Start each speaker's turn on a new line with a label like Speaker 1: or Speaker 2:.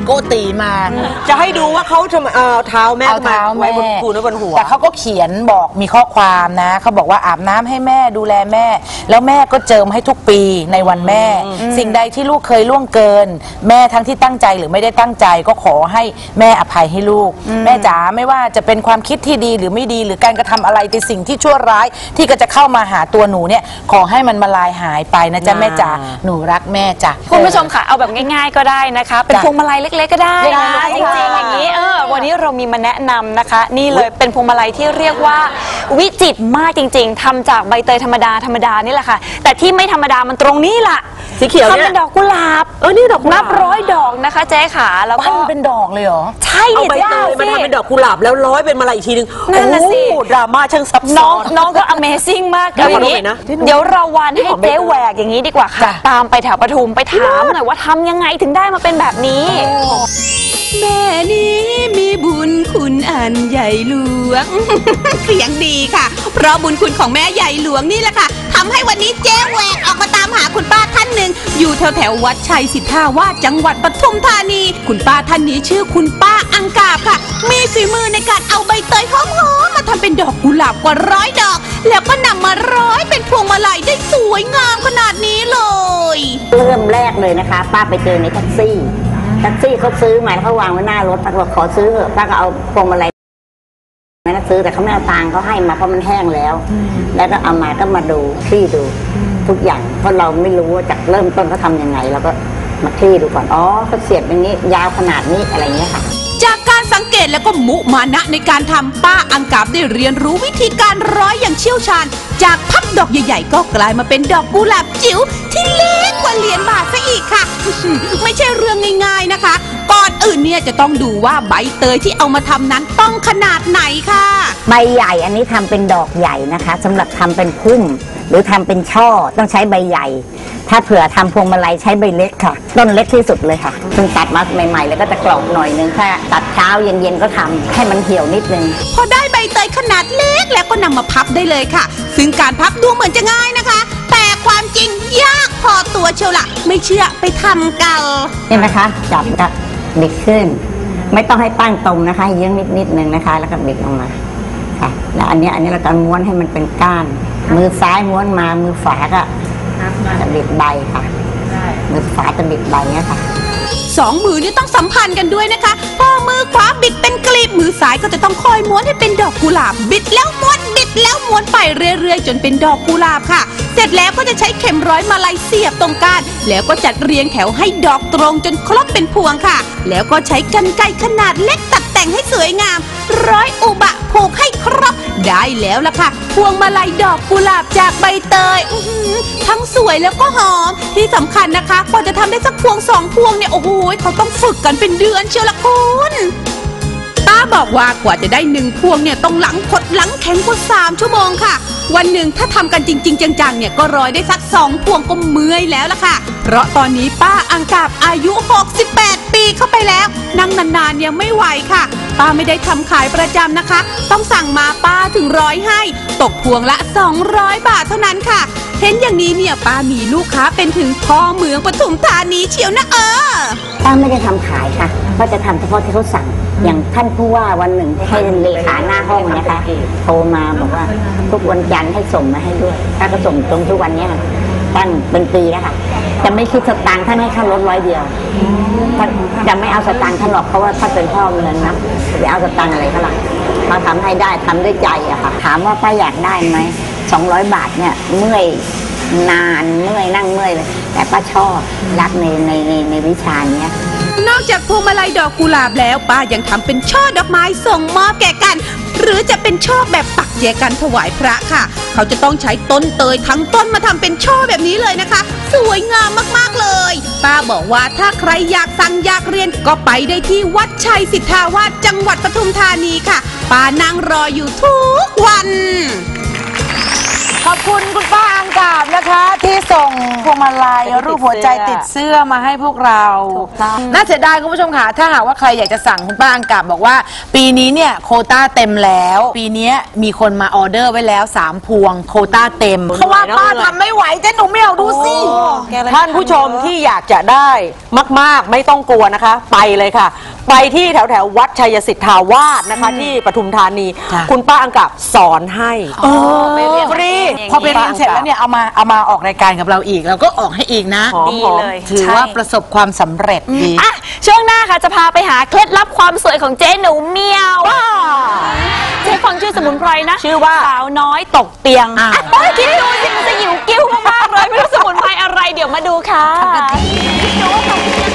Speaker 1: โกตีมา
Speaker 2: จะให้ดูว่าเขาจะเอาเท้าแม่ไว้บนคูนบนหัว
Speaker 1: แต่เขาก็เขียนบอกมีข้อความนะเขาบอกว่าอาบน้ำให้แม่ดูแลแม่แล้วแม่ก็เจิมให้ทุกปีในวันแม่สิ่งใดที่ลูกเคยล่วงเกินแม่ทั้งที่ตั้งใจหรือไม่ได้ตั้งใจก็ขอให้แม่อภัยให้ลูกแม่จ๋าไม่ว่าจะเป็นความคิดที่ดีหรือไม่ดีหรือการกระทำอะไรในสิ่งที่ชั่วร้ายที่ก็จะเข้ามาหาตัวหนูเนี่ยขอให้มันมาลายหายไปนะจ๊ะแม่จ๋าหนูรักแม่จ้ะ
Speaker 3: คุณผู้ชมค่ะเอาแบบง่ายๆก็ได้นะคะเป็นพวงมาลัยเล็กๆก็ได้จริงๆอย่างนี้วันนี้เรามีมาแนะนำนะคะนี่เลยเป็นพวงมาลัยที่เรียกว่าวิจิตรมากจริงๆทำจากใบเตยธรรมดานี่แหละค่ะแต่ที่ไม่ธรรมดามันตรงนี้ล่ะ
Speaker 2: สีเขียวเนี่ย
Speaker 3: ทำเป็นดอกกุหลาบ
Speaker 2: นี่ดอก
Speaker 3: นับร้อยดอกนะคะเจ๊ขาแล้วก็
Speaker 1: เป็นดอกเลยเหรอ
Speaker 3: ใช่
Speaker 2: เอาใบเตยมาทำเป็นดอกกุหลาบแล้วร้อยเป็นมาลัยอีกทีนึง
Speaker 3: นั่นน่ะสิ
Speaker 2: ดราม่าช่างซับซ้อน
Speaker 3: น้องก็ Amazing มากเลยอย่างนี้เดี๋ยวเราวันให้เจ๊แหวกอย่างนี้ดีกว่าค่ะตามไปแถวปทุมไปถามหน่อยว่าทำยังไงถึงได้มาเป็นแบบนี้
Speaker 4: แม่นี้มีบุญคุณอันใหญ่หลวง เสียงดีค่ะเพราะบุญคุณของแม่ใหญ่หลวงนี่แหละค่ะทำให้วันนี้เจ๊แหวกออกมาตามหาคุณป้าท่านหนึ่งอยู่แถววัดชัยสิทธาวาสจังหวัดปทุมธานีคุณป้าท่านนี้ชื่อคุณป้าอังกาบค่ะมีฝีมือในการเอาใบเตยหอมๆมาทำเป็นดอกกุหลาบกว่า100 ดอกแล้วก็นำมาร้อยเป็นพวงมาลัยได้สวยงามขนาดนี้เลย
Speaker 5: เริ่มแรกเลยนะคะป้าไปเจอในแท็กซี่เขาซื้อมาเขาวางไว้หน้ารถป้าก็ขอซื้อป้าก็เอาพวงมาลัยมาซื้อแต่เขาไม่เอาตังค์เขาให้มาเพราะมันแห้งแล้วแล้วก็เอามาก็มาดูที่ดูทุกอย่างเพราะเราไม่รู้ว่าจากเริ่มต้นเขาทำยังไงเราก็มาที่ดูก่อนเขาเสียบอย่างนี้ยาวขนาดนี้อะไรเงี้ยค่ะ
Speaker 4: จากการสังเกตแล้วก็มุมานะในการทำป้าอังกาบได้เรียนรู้วิธีการร้อยอย่างเชี่ยวชาญจากพับดอกใหญ่ๆก็กลายมาเป็นดอกกุหลาบจิ๋วที่เล็กกว่าเหรียญบาทซะอีกค่ะไม่ใช่เรื่องง่ายๆนะคะก่อนอื่นเนี่ยจะต้องดูว่าใบเตยที่เอามาทำนั้นต้องขนาดไหนค่ะ
Speaker 5: ใบใหญ่อันนี้ทำเป็นดอกใหญ่นะคะสำหรับทำเป็นพุ่มหรือทำเป็นช่อต้องใช้ใบใหญ่ถ้าเผื่อทำพวงมาลัยใช้ใบเล็กค่ะต้นเล็กที่สุดเลยค่ะเพิ่งตัดมาใหม่ๆแล้วก็จะกรอบหน่อยนึงถ้าตัดเช้าเย็นๆก็ทำให้มันเหี่ยวนิดนึง
Speaker 4: พอได้ใบเตยขนาดเล็กแล้วก็นำมาพับได้เลยค่ะซึ่งการพับดูเหมือนจะง่ายนะคะแต่ความจริงยากพอตัวเชียวละไม่เชื่อไปทำกัน
Speaker 5: เห็นไหมคะจับก็บิดขึ้นไม่ต้องให้ตั้งตรงนะคะเยื้องนิดนึงนะคะแล้วก็บิดออกมาค่ะแล้วอันนี้เราจะม้วนให้มันเป็นก้านมือซ้ายม้วนมามือขวาก็จะบิดใบค่ะมือขวาจะบิดใบเนี้ยค่ะ
Speaker 4: 2 มือนี่ต้องสัมพันธ์กันด้วยนะคะพอมือขวาบิดเป็นกลีบมือซ้ายก็จะต้องคอยม้วนให้เป็นดอกกุหลาบบิดแล้วม้วนบิดแล้วม้วนไปเรื่อยๆจนเป็นดอกกุหลาบค่ะเสร็จแล้วก็จะใช้เข็มร้อยมาลัยเสียบตรงก้านแล้วก็จัดเรียงแถวให้ดอกตรงจนครบเป็นพวงค่ะแล้วก็ใช้กรรไกรขนาดเล็กตัดแต่งให้สวยงามร้อยอุบะผูกให้ครบได้แล้วล่ะค่ะพวงมาลัยดอกกุหลาบจากใบเตยทั้งสวยแล้วก็หอมที่สำคัญนะคะกว่าจะทำได้สักพวง2 พวงเนี่ยโอ้โหเขาต้องฝึกกันเป็นเดือนเชียวละคุณป้าบอกว่ากว่าจะได้1 พวงเนี่ยต้องหลังขดหลังแข็งกว่า3 ชั่วโมงค่ะวันหนึ่งถ้าทำกันจริงๆจังๆเนี่ยก็ร้อยได้สัก2 พวงก็เมื่อยแล้วล่ะค่ะเพราะตอนนี้ป้าอังกาบอายุ68 ปีเข้าไปแล้วนั่งนานๆยังไม่ไหวค่ะป้าไม่ได้ทำขายประจำนะคะต้องสั่งมาป้าถึงร้อยให้ตกพวงละ200 บาทเท่านั้นค่ะเห็นอย่างนี้เนี่ยป้ามีลูกค้าเป็นถึงพ่อเมืองปทุมธานีเชียวนะ
Speaker 5: ป้าไม่ได้ทำขายค่ะก็จะทำเฉพาะที่เขาสั่งอย่างท่านผู้ว่าวันหนึ่งให้เลขาหน้าห้องนะคะโทรมาบอกว่าทุกวันจันทร์ให้ส่งมาให้ด้วยถ้าก็ส่งตรงทุกวันนี้ตั้งเป็นปีแล้วค่ะจะไม่คิดสตางค์ท่านให้ค่ารถ100 เดียวจะไม่เอาสตางค์ท่านหรอกเพราะว่าท่านเป็นพ่อเมืองนะจะไปเอาสตางค์อะไรเขาล่ะมาทำให้ได้ทำด้วยใจอะค่ะถามว่าป้าอยากได้ไหม200 บาทเนี่ยเมื่อยนานเมื่อยนั่งเมื่อยเลยแต่ป้าชอบรักในวิชาเนี้ย
Speaker 4: นอกจากพวงมาลัยดอกกุหลาบแล้วป้ายังทำเป็นช่อดอกไม้ส่งมอบแก่กันหรือจะเป็นช่อแบบปักแจกันถวายพระค่ะเขาจะต้องใช้ต้นเตยทั้งต้นมาทำเป็นช่อแบบนี้เลยนะคะสวยงามมากๆเลยป้าบอกว่าถ้าใครอยากสั่งอยากเรียนก็ไปได้ที่วัดชัยสิทธาวาสจังหวัดปทุมธานีค่ะป้านั่งรออยู่ทุกวัน
Speaker 1: ขอบคุณคุณป้าอังกาบนะคะ ที่ส่งพวงมาลัยรูปหัวใจติดเสื้อมาให้พวกเราน่าเสียดายคุณผู้ชมค่ะถ้าหากว่าใครอยากจะสั่งคุณป้าอังกาบบอกว่าปีนี้เนี่ยโควต้าเต็มแล้วปีนี้มีคนมาออเดอร์ไว้แล้ว3พวงโควต้าเต็มเพราะว่าป้าทำไม่ไหวเจ๊หนูไม่เอาดูสิ
Speaker 2: ท่านผู้ชมที่อยากจะได้มากๆไม่ต้องกลัวนะคะ ไปเลยค่ะ ไปที่แถววัดชัยสิทธาวาสนะคะที่ปทุมธานี คุณป้าอังกับสอนให้ฟรี
Speaker 1: พอไปเรียนเสร็จแล้วเนี่ยเอามาออกรายการกับเราอีกเราก็ออกให้อีกนะ
Speaker 3: ดีเลย
Speaker 1: ถือว่าประสบความสำเร็จดี
Speaker 3: อ่ะช่วงหน้าค่ะจะพาไปหาเคล็ดลับความสวยของเจ๊หนูเมียวเจ๊ฟังชื่อสมุนไพรนะ
Speaker 2: ชื่อว่า
Speaker 3: สาวน้อยตกเตียง
Speaker 1: อ้าว
Speaker 3: อ่ะคิดดูสิมันจะหิวกิ้วมากๆเลยไม่รู้สมุนไพรอะไรเดี๋ยวมาดูค่ะ